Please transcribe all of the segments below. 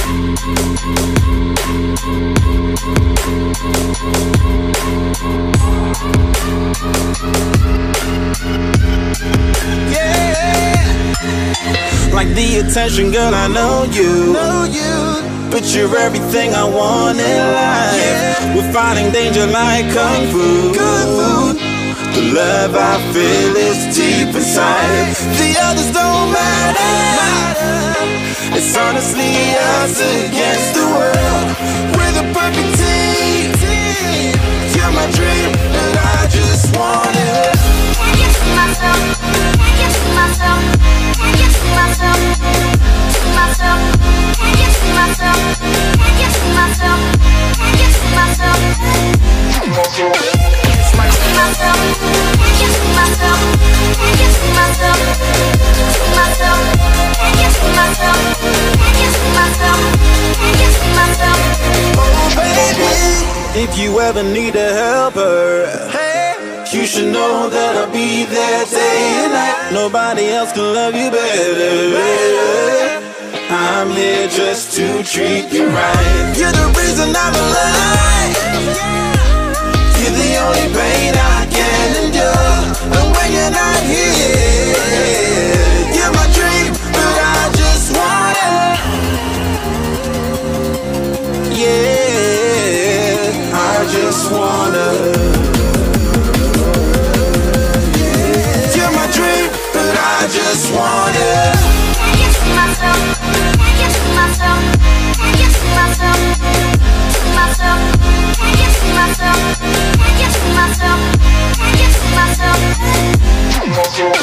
Like the attention, girl, I know you. But you're everything I want in life. We're fighting danger like Kung Fu. The love I feel is deep inside. The others don't matter. It's honestly us against the world. We're the perfect team. You're my dream, and I just want it. Can't get to myself. Can't get to myself. Can't get to myself. To myself. Can't get to myself. Can't get to myself. Can't get to myself. To myself. Can't get to myself. Can't get to myself. To myself. Can't get to myself. Can't get to myself. Can't get to myself. Oh baby, if you ever need a helper, you should know that I'll be there day and night. Nobody else can love you better. I'm here just to treat you right. You're the reason I'm alive. You're the only pain I can endure. And when you're not here, you're my dream, but I just want it. Yeah, I just wanna. I just want it. Can't get to myself. Can't get to myself. Can't get to myself. To myself. Can't get to myself. Can't get to myself. Can't get to myself. To myself.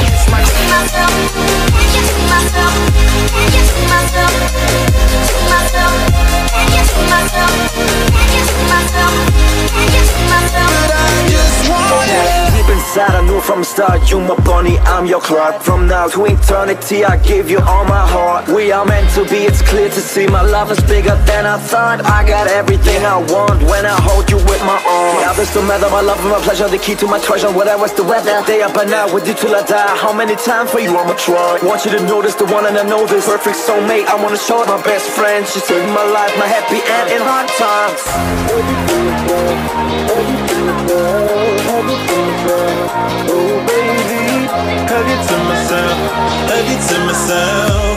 Can't get to myself. Can't get to myself. To myself. Can't get to myself. Can't get to myself. Can't get to myself. But I just want it. Deep inside I knew from the start, you my bunny, I'm your Clark. From now to eternity I give you all my heart. We are meant to be, it's clear to see. My love is bigger than I thought. I got everything I want when I hold you with my arms. The others don't matter, my love and my pleasure, the key to my treasure. Whatever's the weather, day up and out with you till I die. How many times for you I'ma try? Want you to notice the one and I know this. Perfect soulmate, I wanna show it. My best friend, she saved my life, my happy end in hard times. Oh baby, hug it to myself, hug it to myself.